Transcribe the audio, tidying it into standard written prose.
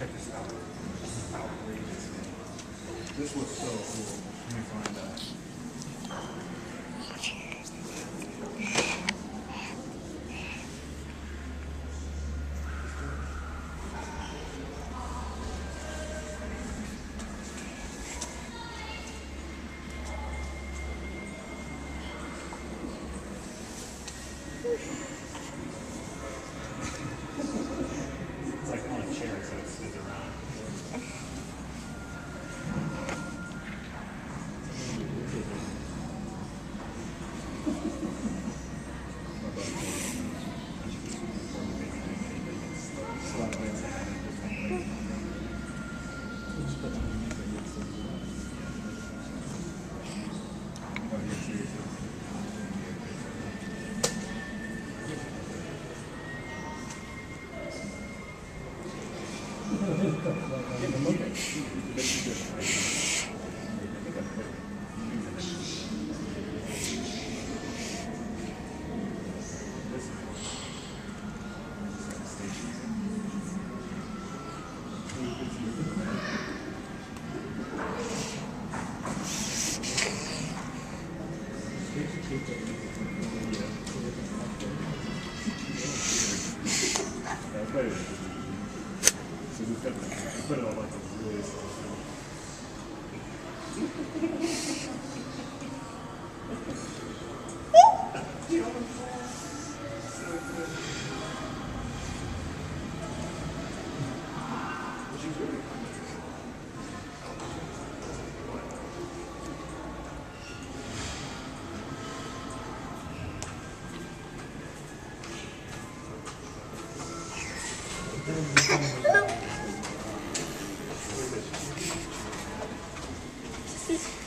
check this out. This is outrageous, man. This looks so cool. Let me find that. It's like on a chair, so it spins around. So we put it on like a really slow film. This is